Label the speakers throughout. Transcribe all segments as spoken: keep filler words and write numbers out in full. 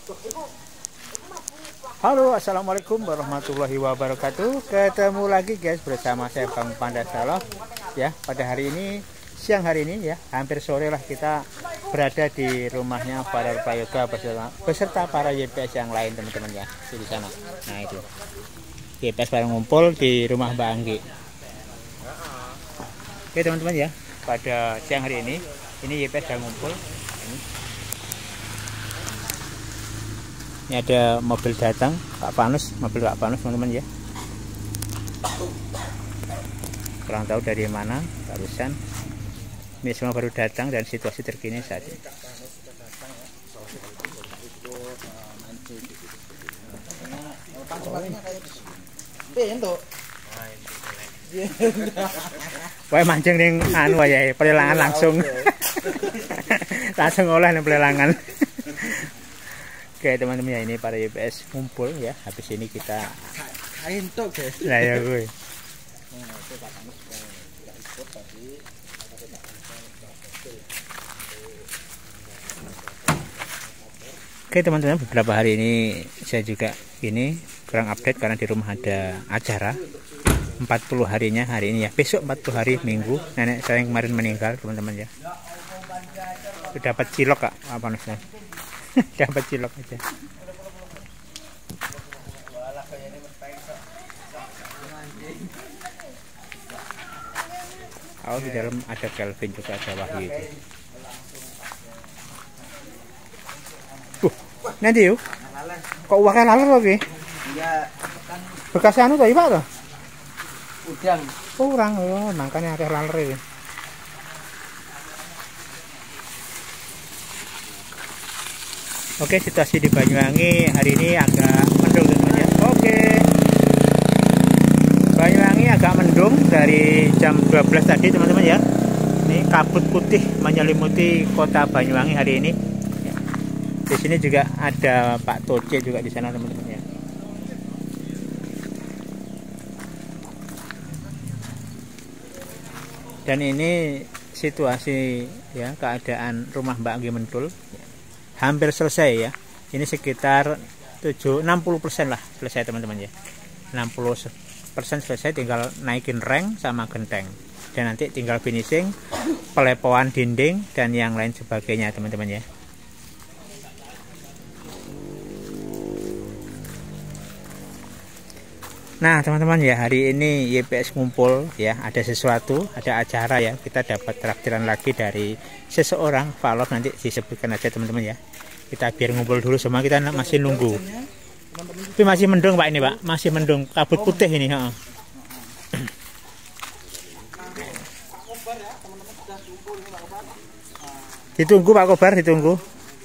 Speaker 1: Halo, assalamualaikum warahmatullahi wabarakatuh. Ketemu lagi guys bersama saya Bang Panda Saloh. Ya, pada hari ini siang hari ini ya, hampir sore lah kita berada di rumahnya para prayoga beserta, beserta para Y P S yang lain teman-teman ya di sana. Nah itu Y P S pada ngumpul di rumah Mbak Anggi. Oke teman-teman ya, pada siang hari ini ini Y P S sudah ngumpul. Ini. Ini ada mobil datang, Pak Panus, mobil Pak Panus teman-teman ya. Kurang tahu dari mana, barusan. Ini semua baru datang dan situasi terkini saat ini. Wah mancing ning anu ya, pelelangan langsung. Langsung olah ning pelelangan. Oke teman-teman ya, ini para Y P S kumpul ya. Habis ini kita kain tuh guys. Nah ya gue. Oke teman-teman, beberapa hari ini saya juga ini kurang update karena di rumah ada acara empat puluh harinya hari ini ya. Besok empat puluh hari Minggu. Nenek saya yang kemarin meninggal teman-teman ya. Sudah dapat cilok Kak, apa namanya? Dapat cilok aja. Oh di dalam ada Kelvin juga, ada Wahyu itu. Uh, nanti yuk. Kok wakil laler lagi? Iya. Bekas anu tuh Pak tuh? Udang. Kurang loh, makanya ada laler ini. Oke, situasi di Banyuwangi hari ini agak mendung teman-teman ya. Oke. Banyuwangi agak mendung dari jam dua belas tadi teman-teman ya. Ini kabut putih menyelimuti kota Banyuwangi hari ini. Ya. Di sini juga ada Pak Toce juga di sana teman-teman ya. Dan ini situasi ya, keadaan rumah Mbak Anggi Mentul. Ya. Hampir selesai ya. Ini sekitar tujuh enam puluh persen lah selesai teman-teman ya. enam puluh persen selesai, tinggal naikin reng sama genteng. Dan nanti tinggal finishing, pelepoan dinding dan yang lain sebagainya teman-teman ya. Nah teman-teman ya, hari ini Y P S ngumpul ya, ada sesuatu, ada acara ya. Kita dapat traktiran lagi dari seseorang, Valor nanti disebutkan aja teman-teman ya. Kita biar ngumpul dulu semua, kita masih nunggu. Tapi masih mendung Pak ini Pak, masih mendung, kabut putih ini. Ha. Ditunggu Pak Kobar, ditunggu.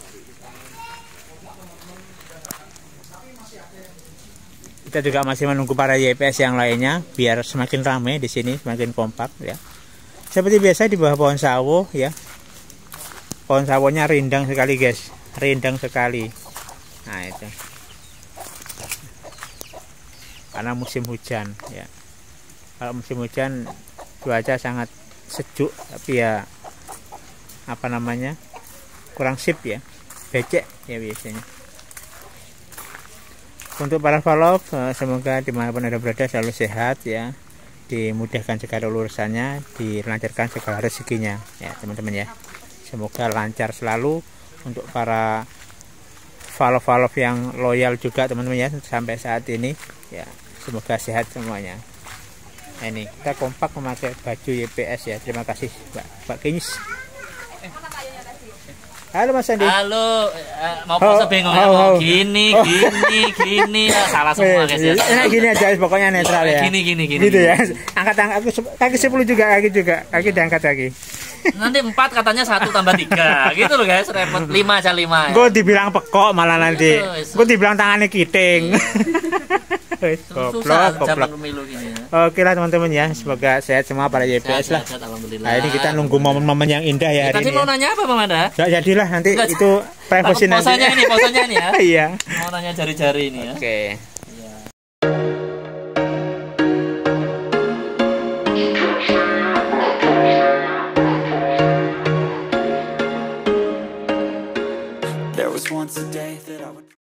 Speaker 1: Kita juga masih menunggu para Y P S yang lainnya biar semakin ramai di sini, semakin kompak ya. Seperti biasa di bawah pohon sawo ya. Pohon sawonya rindang sekali guys, rindang sekali. Nah itu. Karena musim hujan ya. Kalau musim hujan cuaca sangat sejuk, tapi ya apa namanya? Kurang sip ya. Becek ya biasanya. Untuk para follow, semoga dimanapun Anda berada selalu sehat ya, dimudahkan segala urusannya, dilancarkan segala rezekinya ya teman-teman ya. Semoga lancar selalu untuk para follow-follow yang loyal juga teman-teman ya sampai saat ini ya. Semoga sehat semuanya. Nah, ini kita kompak memakai baju Y P S ya. Terima kasih Mbak Mbak Kinis. Halo Mas Andi.
Speaker 2: Halo, uh, mau pose bengongnya oh, mau oh. gini, oh. gini, gini, ya, salah semua guys ya.
Speaker 1: Nah, gini aja pokoknya netral ya.
Speaker 2: Gini, gini, gini.
Speaker 1: Gitu ya. Angkat angkat kaki sepuluh juga, kaki juga, kaki diangkat lagi.
Speaker 2: Nanti empat katanya satu tambah tiga, gitu loh guys, repot lima aja lima. Ya.
Speaker 1: Gue dibilang pekok malah nanti. Gue dibilang tangannya kiting.
Speaker 2: Susah zaman pemilu gini ya.
Speaker 1: Oke lah teman-teman ya, semoga sehat semua para Y P S lah.
Speaker 2: Sehat, alhamdulillah.
Speaker 1: Nah, ini kita nunggu momen-momen yang indah ya hari
Speaker 2: Tadi
Speaker 1: ini. Tadi
Speaker 2: mau nanya apa Bang Manda?
Speaker 1: Gak jadilah nanti. Enggak, itu privacy nanti.
Speaker 2: Posanya ini, posanya ini ya.
Speaker 1: Iya.
Speaker 2: Mau nanya jari-jari ini ya.
Speaker 1: Oke. Okay.
Speaker 3: There was once once a day that I would